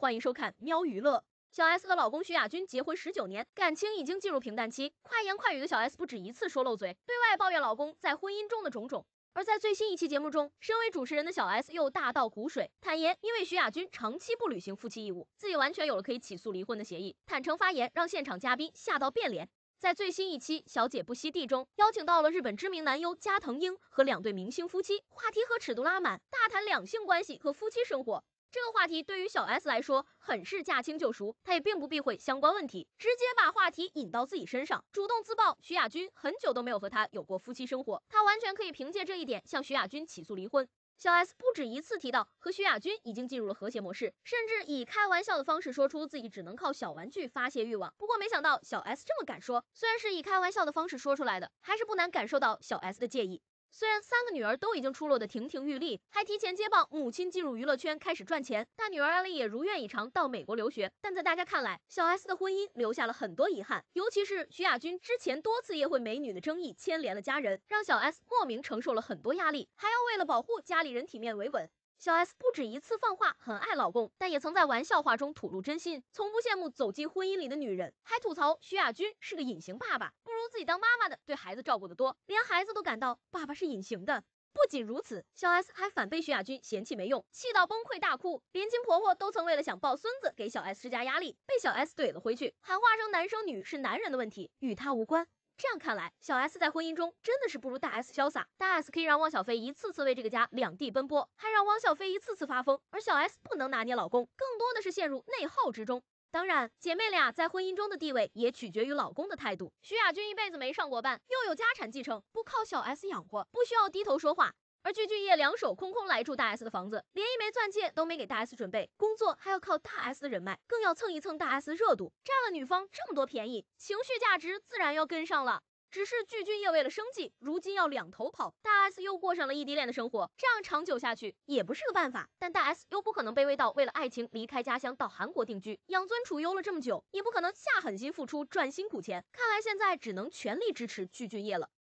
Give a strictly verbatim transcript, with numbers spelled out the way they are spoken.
欢迎收看喵娱乐。小 S 和老公徐亚军结婚十九年，感情已经进入平淡期。快言快语的小 S 不止一次说漏嘴，对外抱怨老公在婚姻中的种种。而在最新一期节目中，身为主持人的小 S 又大倒苦水，坦言因为徐亚军长期不履行夫妻义务，自己完全有了可以起诉离婚的协议。坦诚发言让现场嘉宾吓到变脸。在最新一期《小姐不吸地》中，邀请到了日本知名男优加藤鹰和两对明星夫妻，话题和尺度拉满，大谈两性关系和夫妻生活。这个话题对于小 S 来说很是驾轻就熟，她也并不避讳相关问题，直接把话题引到自己身上，主动自曝徐亚军很久都没有和她有过夫妻生活，她完全可以凭借这一点向徐亚军起诉离婚。小 S 不止一次提到和徐亚军已经进入了和谐模式，甚至以开玩笑的方式说出自己只能靠小玩具发泄欲望。不过没想到小 S 这么敢说，虽然是以开玩笑的方式说出来的，还是不难感受到小 S 的介意。虽然三个女儿都已经出落得亭亭玉立，还提前接棒母亲进入娱乐圈开始赚钱，大女儿艾丽也如愿以偿到美国留学。但在大家看来，小 S 的婚姻留下了很多遗憾，尤其是徐亚军之前多次夜会美女的争议牵连了家人，让小 S 莫名承受了很多压力，还要为了保护家里人体面维稳。小 S 不止一次放话很爱老公，但也曾在玩笑话中吐露真心，从不羡慕走进婚姻里的女人，还吐槽徐亚军是个隐形爸爸，不如自己当妈妈的对孩子照顾得多，连孩子都感到爸爸是隐形的。不仅如此，小 S 还反被徐亚军嫌弃没用，气到崩溃大哭，连亲婆婆都曾为了想抱孙子给小 S 施加压力，被小 S 怼了回去，喊话生男生女是男人的问题，与他无关。这样看来，小 S 在婚姻中真的是不如大 S 潇洒。大 S 可以让汪小菲一次次为这个家两地奔波，还让汪小菲一次次发疯，而小 S 不能拿捏老公，更多的是陷入内耗之中。当然，姐妹俩在婚姻中的地位也取决于老公的态度。徐亚军一辈子没上过班，又有家产继承，不靠小 S 养活，不需要低头说话。而具俊晔两手空空来住大 S 的房子，连一枚钻戒都没给大 S 准备，工作还要靠大 S 的人脉，更要蹭一蹭大 S 热度，占了女方这么多便宜，情绪价值自然要跟上了。只是具俊晔为了生计，如今要两头跑，大 S 又过上了异地恋的生活，这样长久下去也不是个办法。但大 S 又不可能卑微到为了爱情离开家乡到韩国定居，养尊处优了这么久，也不可能下狠心付出赚辛苦钱。看来现在只能全力支持具俊晔了。